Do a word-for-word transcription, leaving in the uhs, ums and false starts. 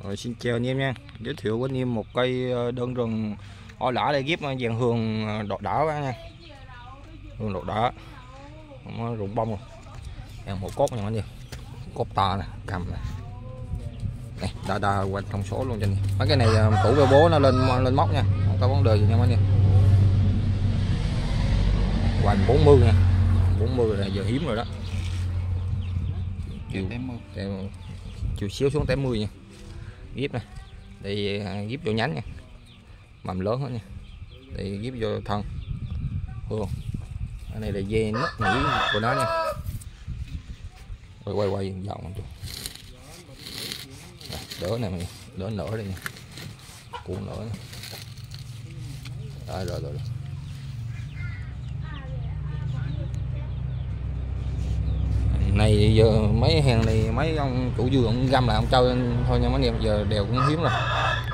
Rồi, xin chào anh em nha, giới thiệu với anh em một cây đơn rừng o lã để ghép dàn hương đọt đỏ các nha, hương đọt đỏ, nó rụng bông rồi, em một cốt nha anh em, cốt to nè, cầm nè, này đa đa quanh thông số luôn cho anh. Mấy cái này tủ với bố nó lên lên móc nha, không có vấn đề gì nha anh em. Hoành bốn mươi nha, bốn mươi là giờ hiếm rồi đó. Chiều chiều xíu xuống tám mươi nha. Ghép này thì ghép vô nhánh nha, mầm lớn hết nha, thì ghép vô thân hương. Cái này là dê nứt nhĩ của nó nha. Quay quay quay vòng vòng đỡ này mày, đỡ nở đây nha, cuộn nở rồi rồi rồi. Này giờ mấy hàng này mấy ông chủ dưa ông găm là ông chơi thôi nha mấy em, giờ đều cũng hiếm rồi.